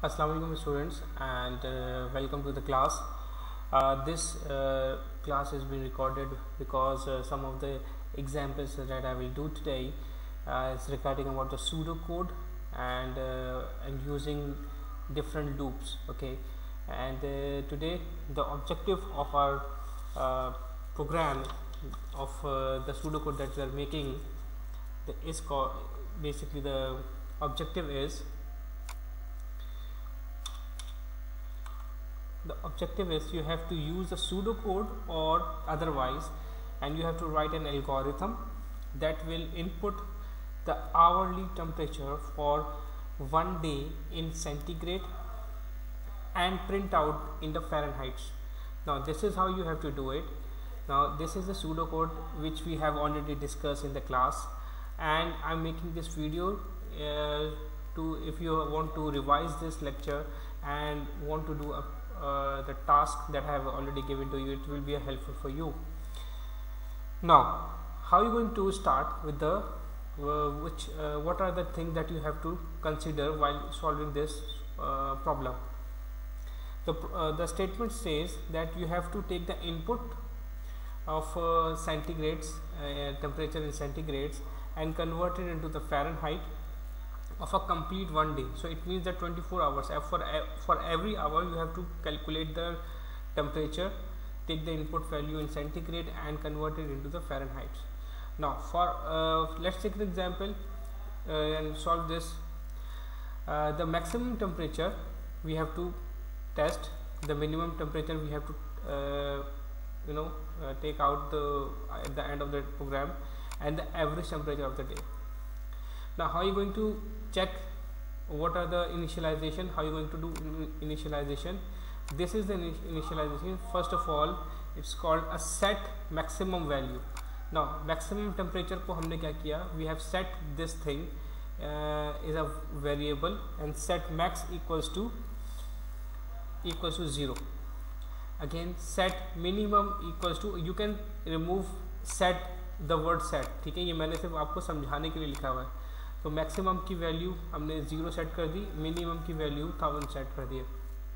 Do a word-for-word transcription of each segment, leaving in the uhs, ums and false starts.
Assalamu alaikum students, and uh, welcome to the class. Uh, this uh, class is being recorded because uh, some of the examples that I will do today uh, is regarding about the pseudocode and uh, and using different loops. Okay, and uh, today the objective of our uh, program of uh, the pseudocode that we are making the is called basically the objective is the objective is you have to use the pseudocode or otherwise, and you have to write an algorithm that will input the hourly temperature for one day in centigrade and print out in the Fahrenheit. Now this is how you have to do it. Now this is the pseudocode which we have already discussed in the class, and I'm making this video uh, to if you want to revise this lecture and want to do a Uh, the task that I have already given to you, it will be helpful for you. Now how are you going to start with the uh, which uh, what are the things that you have to consider while solving this uh, problem. The, uh, the statement says that you have to take the input of uh, centigrades uh, temperature in centigrades and convert it into the Fahrenheit of a complete one day. So it means that twenty-four hours, for for every hour you have to calculate the temperature, take the input value in centigrade and convert it into the Fahrenheit. Now for uh, let's take an example uh, and solve this. Uh, the maximum temperature we have to test, the minimum temperature we have to uh, you know uh, take out the at the end of the program, and the average temperature of the day. Now how are you going to check what are the initialization, how are you going to do initialization? This is the initialization. First of all, it's called a set maximum value. Now maximum temperature को हमने क्या किया, we have set this thing uh, is a variable and set max equals to equals to zero. Again set minimum equals to, you can remove set the word set, ठीक है, ये मैंने सिर्फ आपको समझाने के लिए लिखा हुआ है. तो मैक्सिमम की वैल्यू हमने ज़ीरो सेट कर दी, मिनिमम की वैल्यू थाउजेंड सेट कर दिए.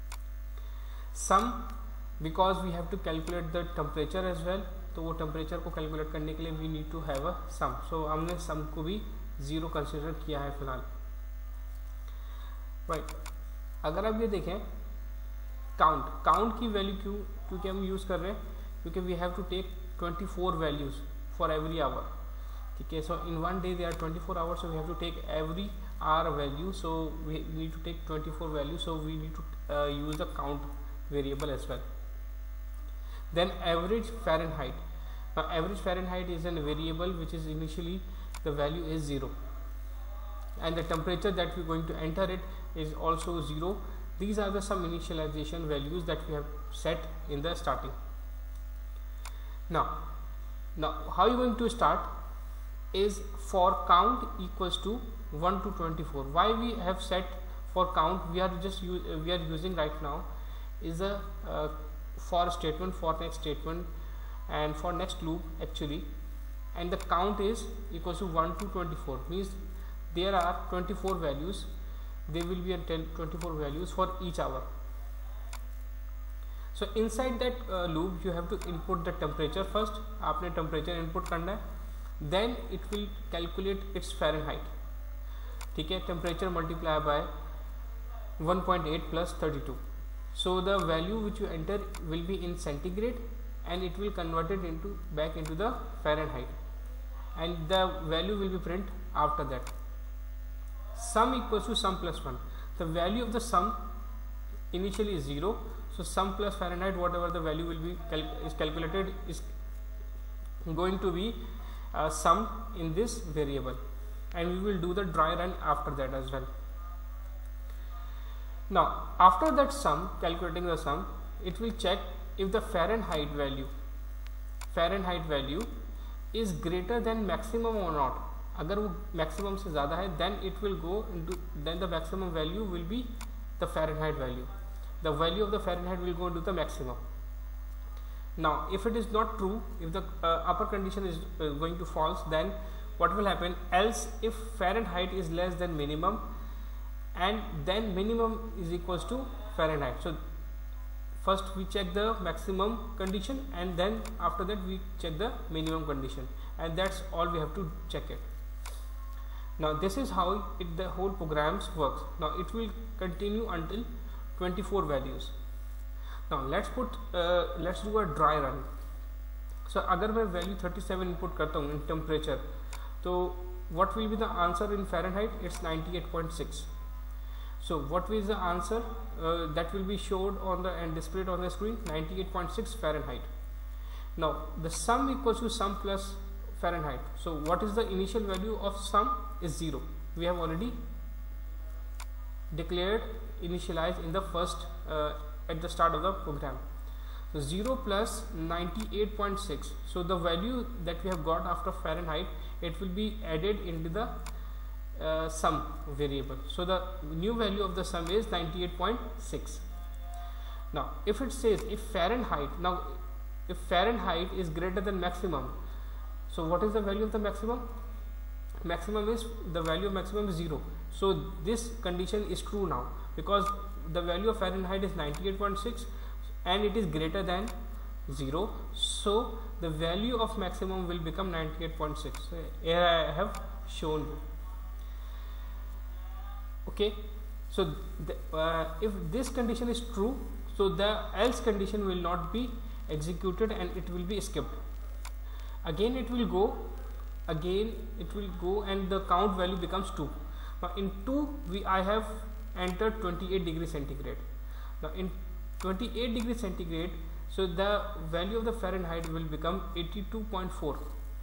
Sum because we have to calculate the temperature as well, तो वो टेम्परेचर को कैलकुलेट करने के लिए we need to have a sum. So हमने सम को भी ज़ीरो कंसिडर किया है फिलहाल. Right right. अगर आप ये देखें काउंट, काउंट की वैल्यू क्यों, क्योंकि हम यूज़ कर रहे हैं क्योंकि we have to take twenty four values for every hour. ठीक है, so in one day they are twenty four hours, so we have to take every hour value, so we need to take twenty four value, so we need to use the count variable as well. Then average Fahrenheit. Now average Fahrenheit is a variable which is initially the value is zero, and the temperature that we are going to enter it is also zero. These are the some initialization values that we have set in the starting. Now, now how are you going to start? Is for count equals to one to twenty-four. Why we have set for count? We are just use, uh, we are using right now is a uh, for statement, for next statement, and for next loop actually, and the count is equals to one to twenty-four. Means there are twenty-four values. There will be a twenty-four values for each hour. So inside that uh, loop you have to input the temperature first. आपने temperature input करना है. Then it will calculate its Fahrenheit. ठीक है, temperature multiplied by one point eight plus thirty-two. So the value which you enter will be in centigrade, and it will convert it into back into the Fahrenheit, and the value will be print after that. Sum equals to sum plus one. The value of the sum initially is zero, so sum plus Fahrenheit, whatever the value will be cal is calculated is going to be Uh, sum in this variable, and we will do the dry run after that as well. Now after that sum, calculating the sum, it will check if the Fahrenheit value Fahrenheit value is greater than maximum or not. अगर वो maximum से ज़्यादा है, then it will go into, then the maximum value will be the Fahrenheit value. The value of the Fahrenheit will go into the maximum. Now if it is not true, if the uh, upper condition is uh, going to false, then what will happen? Else if Fahrenheit is less than minimum and then minimum is equals to Fahrenheit. So first we check the maximum condition, and then after that we check the minimum condition, and that's all we have to check it. Now this is how it, the whole programs works. Now it will continue until twenty-four values. Now let's put uh, let's do a dry run. So अगर मैं value thirty-seven input करता हूँ in temperature, तो what will be the answer in Fahrenheit? It's ninety-eight point six. So what is the answer uh, that will be showed on the and displayed on the screen? ninety-eight point six Fahrenheit. Now the sum equals to sum plus Fahrenheit. So what is the initial value of sum? Is zero. We have already declared initialized in the first uh, at the start of the program. So zero plus ninety-eight point six. So the value that we have got after Fahrenheit, it will be added into the uh, sum variable. So the new value of the sum is ninety-eight point six. Now if it says if Fahrenheit, now if Fahrenheit is greater than maximum, so what is the value of the maximum? Maximum is the value of maximum is zero. So this condition is true now, because the value of Fahrenheit is ninety-eight point six and it is greater than zero. So the value of maximum will become ninety-eight point six. So here I have shown you. Okay, so the, uh, if this condition is true, so the else condition will not be executed and it will be skipped. Again it will go again it will go and the count value becomes two. Now in two we I have entered twenty-eight degrees centigrade. Now in twenty-eight degrees centigrade, so the value of the Fahrenheit will become eighty-two point four.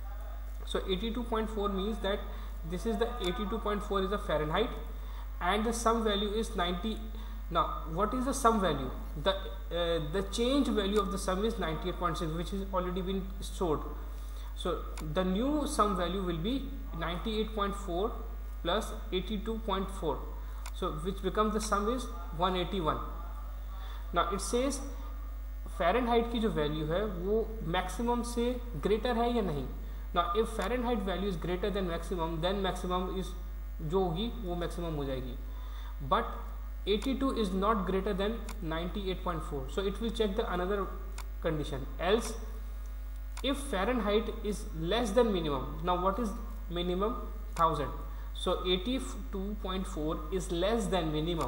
So eighty-two point four means that this is the eighty-two point four is the Fahrenheit and the sum value is ninety. Now what is the sum value? The uh, the change value of the sum is ninety-eight point six, which is already been stored. So the new sum value will be ninety-eight point four plus eighty-two point four, so which becomes the sum is one eighty-one. Now it says Fahrenheit की जो value है वो maximum से greater है या नहीं. Now if Fahrenheit value is greater than maximum, then maximum is जो होगी वो maximum हो जाएगी. But eighty-two is not greater than ninety-eight point four, so it will check the another condition. Else if Fahrenheit is less than minimum, now what is minimum? one thousand. So eighty-two point four is less than minimum,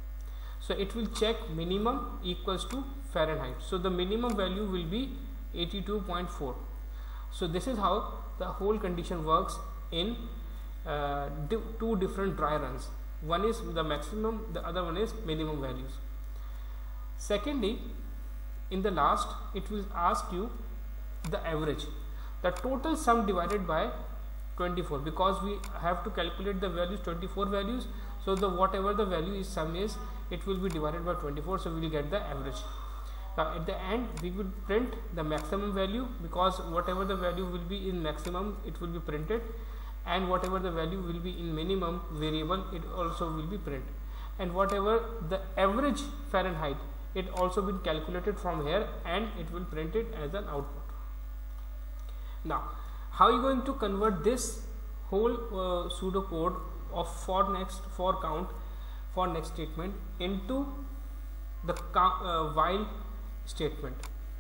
so it will check minimum equals to Fahrenheit. So the minimum value will be eighty-two point four. So this is how the whole condition works in uh, di two different dry runs. One is the maximum, the other one is minimum values. Secondly, in the last it will ask you the average, the total sum divided by twenty-four, because we have to calculate the values, twenty-four values. So the whatever the value is sum is, it will be divided by twenty-four, so we will get the average. Now at the end we will print the maximum value, because whatever the value will be in maximum it will be printed, and whatever the value will be in minimum variable it also will be printed, and whatever the average Fahrenheit, it also been calculated from here and it will print it as an output. Now how are you going to convert this whole uh, pseudocode of for next for count for next statement into the uh, while statement?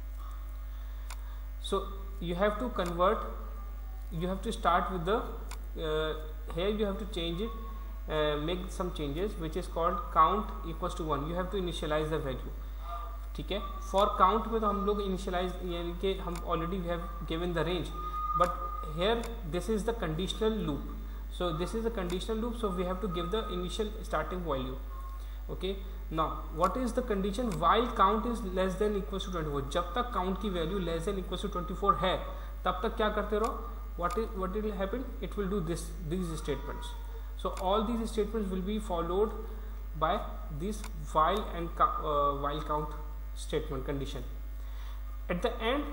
So you have to convert, you have to start with the uh, here you have to change it, uh, make some changes, which is called count equals to one. You have to initialize the value. ठीक है, for count में तो हम लोग initialize यानी कि हम already we have given the range, but here this is the conditional loop. So this is the conditional loop, so we have to give the initial starting value. Okay, now what is the condition? While count is less than equals to twenty-four. जब तक count की value less than equals to twenty-four है, तब तक क्या करते रहो? What is what will happen? It will do this these statements. So all these statements will be followed by this while and uh, while count statement condition. At the end,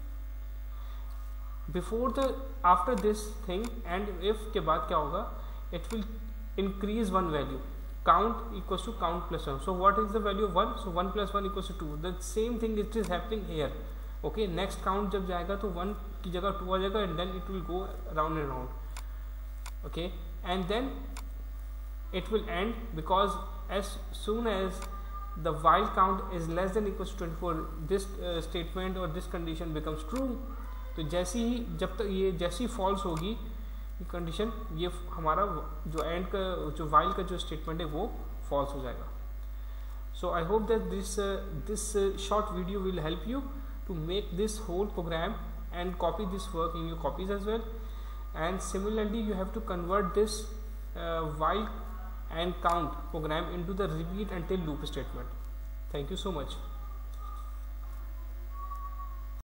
before the after this thing and if के बाद क्या होगा? It will increase one value. Count equals to count plus one. So what is the value of one? So one plus one equals to two. The same thing it is happening here. Okay, next count जब जाएगा तो one की जगह two आ जाएगा and then it will go round and round. Okay, and then it will end, because as soon as the while count is less than equals to twenty-four, this uh, statement or this condition becomes true. तो जैसे ही जब तक ये जैसी false होगी ये condition, ये हमारा जो एंड का जो while का जो स्टेटमेंट है वो फॉल्स हो जाएगा. So I hope that this uh, this uh, short video will help you to make this whole program and copy this work in your copies as well. And similarly, you have to convert this uh, while and count program into the repeat until loop statement. Thank you so much.